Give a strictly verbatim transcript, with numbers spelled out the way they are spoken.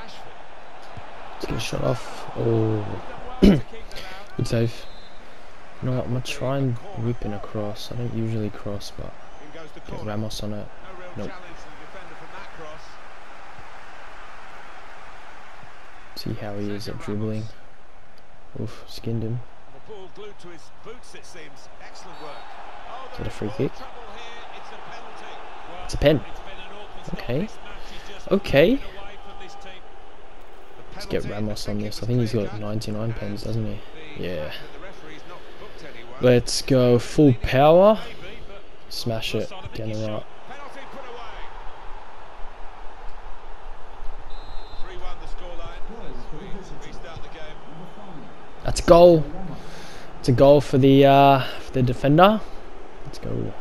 Let's get a shot off. Oh, good save. You know what? I'm gonna try and whip in across. I don't usually cross, but get Ramos on it. Nope. See how he is at dribbling. Oof, skinned him. Is that a free kick? It's a pen. Okay. Okay. Let's get Ramos on this. I think he's got ninety-nine pens, doesn't he? Yeah. Let's go full power. Smash it down the right. That's a goal. It's a goal for the uh, for the defender. Let's go.